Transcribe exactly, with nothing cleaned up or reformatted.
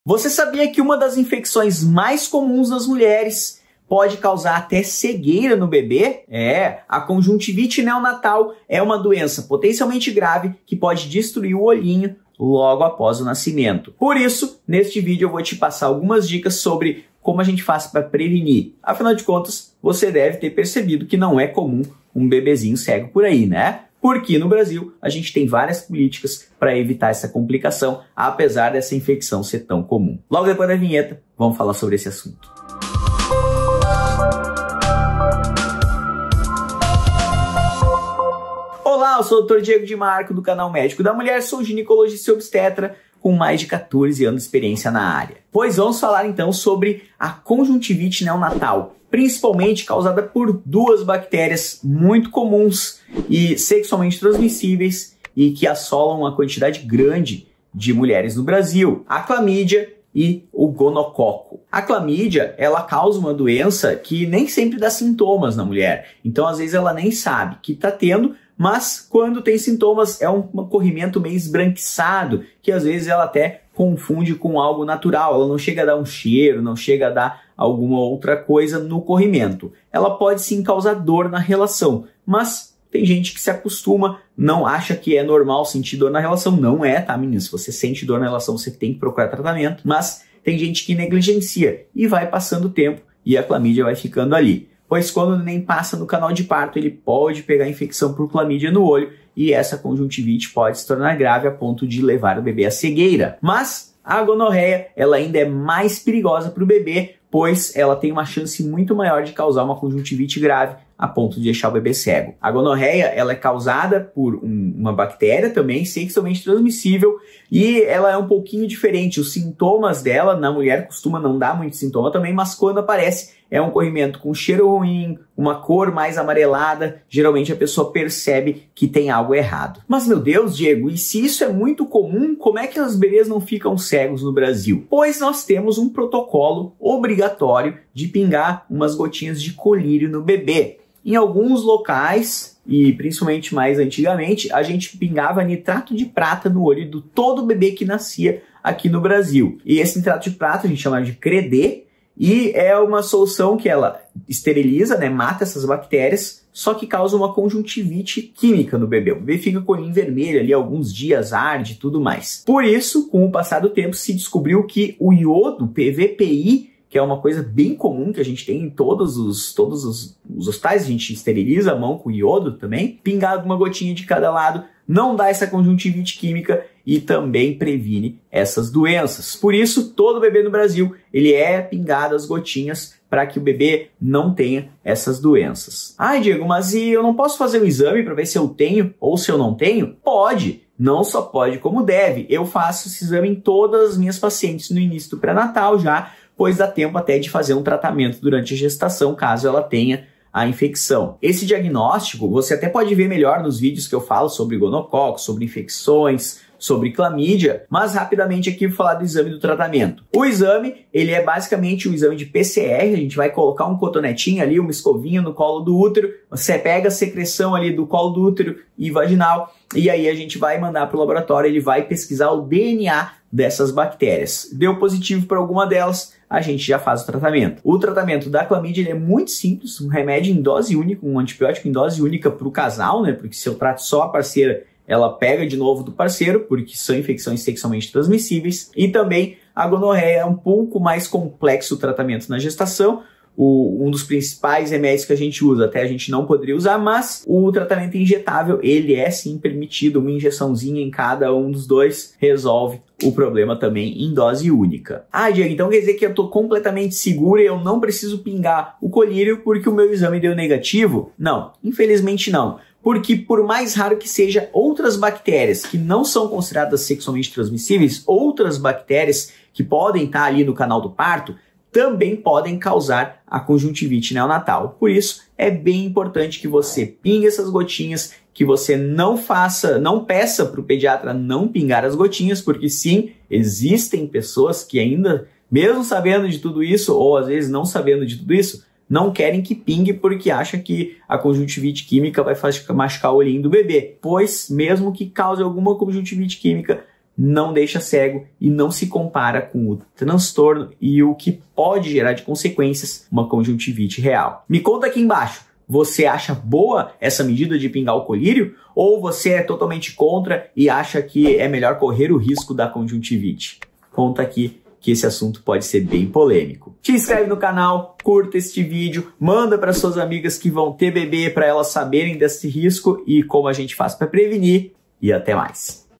Você sabia que uma das infecções mais comuns nas mulheres pode causar até cegueira no bebê? É, a conjuntivite neonatal é uma doença potencialmente grave que pode destruir o olhinho logo após o nascimento. Por isso, neste vídeo eu vou te passar algumas dicas sobre como a gente faz para prevenir. Afinal de contas, você deve ter percebido que não é comum um bebezinho cego por aí, né? Porque no Brasil a gente tem várias políticas para evitar essa complicação, apesar dessa infecção ser tão comum. Logo depois da vinheta, vamos falar sobre esse assunto. Olá, eu sou o doutor Diego de Marco, do canal Médico da Mulher, sou ginecologista e obstetra com mais de quatorze anos de experiência na área. Pois vamos falar então sobre a conjuntivite neonatal, principalmente causada por duas bactérias muito comuns e sexualmente transmissíveis e que assolam uma quantidade grande de mulheres no Brasil, a clamídia e o gonococo. A clamídia, ela causa uma doença que nem sempre dá sintomas na mulher, então às vezes ela nem sabe que está tendo, mas quando tem sintomas é um, um corrimento meio esbranquiçado, que às vezes ela até confunde com algo natural, ela não chega a dar um cheiro, não chega a dar alguma outra coisa no corrimento. Ela pode sim causar dor na relação, mas tem gente que se acostuma, não acha que é normal sentir dor na relação. Não é, tá, meninas? Se você sente dor na relação, você tem que procurar tratamento, mas tem gente que negligencia e vai passando o tempo e a clamídia vai ficando ali. Pois quando o neném passa no canal de parto, ele pode pegar infecção por clamídia no olho e essa conjuntivite pode se tornar grave a ponto de levar o bebê à cegueira. Mas a gonorreia, ela ainda é mais perigosa para o bebê, pois ela tem uma chance muito maior de causar uma conjuntivite grave a ponto de deixar o bebê cego. A gonorreia, ela é causada por um, uma bactéria também sexualmente transmissível e ela é um pouquinho diferente. Os sintomas dela na mulher costuma não dar muito sintoma também, mas quando aparece é um corrimento com cheiro ruim, uma cor mais amarelada, geralmente a pessoa percebe que tem algo errado. Mas meu Deus, Diego, e se isso é muito comum, como é que os bebês não ficam cegos no Brasil? Pois nós temos um protocolo obrigatório de pingar umas gotinhas de colírio no bebê. Em alguns locais, e principalmente mais antigamente, a gente pingava nitrato de prata no olho do todo bebê que nascia aqui no Brasil. E esse nitrato de prata a gente chama de Credê, e é uma solução que ela esteriliza, né, mata essas bactérias, só que causa uma conjuntivite química no bebê. O bebê fica com o olhinho vermelho ali alguns dias, arde e tudo mais. Por isso, com o passar do tempo, se descobriu que o iodo, P V P I, que é uma coisa bem comum que a gente tem em todos os, todos os, os hospitais, a gente esteriliza a mão com iodo também, pingar alguma gotinha de cada lado, não dá essa conjuntivite química e também previne essas doenças. Por isso, todo bebê no Brasil, ele é pingado as gotinhas para que o bebê não tenha essas doenças. Ai, Diego, mas e eu não posso fazer um exame para ver se eu tenho ou se eu não tenho? Pode! Não só pode, como deve. Eu faço esse exame em todas as minhas pacientes no início do pré-natal já, pois dá tempo até de fazer um tratamento durante a gestação, caso ela tenha a infecção. Esse diagnóstico você até pode ver melhor nos vídeos que eu falo sobre gonococo, sobre infecções, sobre clamídia, mas rapidamente aqui vou falar do exame do tratamento. O exame, ele é basicamente um exame de P C R, a gente vai colocar um cotonetinho ali, uma escovinha no colo do útero, você pega a secreção ali do colo do útero e vaginal, e aí a gente vai mandar para o laboratório, ele vai pesquisar o D N A dessas bactérias. Deu positivo para alguma delas, a gente já faz o tratamento. O tratamento da clamídia ele é muito simples, um remédio em dose única, um antibiótico em dose única para o casal, né? Porque se eu trato só a parceira, ela pega de novo do parceiro, porque são infecções sexualmente transmissíveis. E também a gonorreia é um pouco mais complexo o tratamento na gestação. O, um dos principais remédios que a gente usa, até a gente não poderia usar, mas o tratamento injetável, ele é sim permitido, uma injeçãozinha em cada um dos dois resolve o problema também em dose única. Ah, Diego, então quer dizer que eu estou completamente segura e eu não preciso pingar o colírio porque o meu exame deu negativo? Não, infelizmente não. Porque por mais raro que seja, outras bactérias que não são consideradas sexualmente transmissíveis, outras bactérias que podem estar ali no canal do parto, também podem causar a conjuntivite neonatal. Por isso, é bem importante que você pingue essas gotinhas, que você não faça, não peça para o pediatra não pingar as gotinhas, porque sim, existem pessoas que ainda, mesmo sabendo de tudo isso, ou às vezes não sabendo de tudo isso, não querem que pingue porque acha que a conjuntivite química vai machucar o olhinho do bebê. Pois, mesmo que cause alguma conjuntivite química, não deixa cego e não se compara com o transtorno e o que pode gerar de consequências uma conjuntivite real. Me conta aqui embaixo, você acha boa essa medida de pingar o colírio ou você é totalmente contra e acha que é melhor correr o risco da conjuntivite? Conta aqui que esse assunto pode ser bem polêmico. Te inscreve no canal, curta este vídeo, manda para suas amigas que vão ter bebê para elas saberem desse risco e como a gente faz para prevenir e até mais.